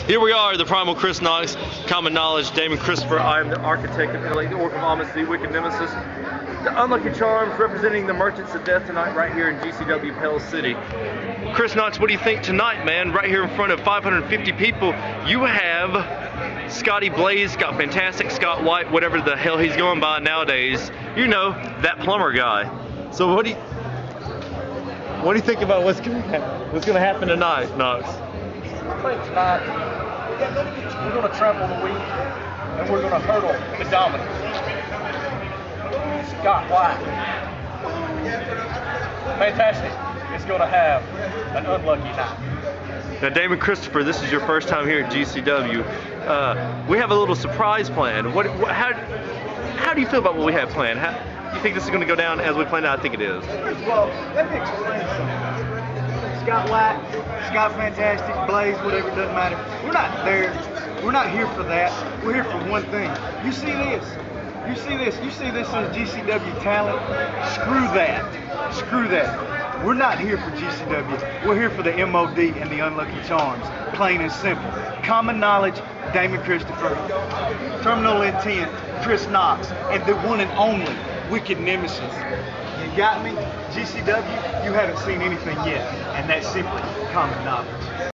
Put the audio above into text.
Here we are, the Primal Chris Knox, Common Knowledge, Damon Christopher. I am the Architect of Italy, the Orc of Almas, the Wicked Nemesis, the Unlucky Charms, representing the Merchants of Death tonight right here in GCW Pell City. Chris Knox, what do you think tonight, man? Right here in front of 550 people, you have Scotty Blaze, Scott Fantastic, Scott White, whatever the hell he's going by nowadays. You know, that plumber guy. So what do you think about what's gonna happen tonight, Knox? I think tonight we're going to trample the weak and we're going to hurdle the dominant. Scott White, Fantastic, is going to have an unlucky night. Now, Damon Christopher, this is your first time here at GCW. We have a little surprise plan. How do you feel about what we have planned? How do you think this is going to go down as we planned? I think it is. Well, let me explain something. Scott White, Scott Fantastic, Blaze, whatever, it doesn't matter. We're not there. We're not here for that. We're here for one thing. You see this? You see this? You see this as GCW talent? Screw that. Screw that. We're not here for GCW. We're here for the MOD and the Unlucky Charms. Plain and simple. Common Knowledge, Damon Christopher. Terminal Intent, Chris Knox. And the one and only Wicked Nemesis. You got me? GCW, you haven't seen anything yet, and that's simply Common Knowledge.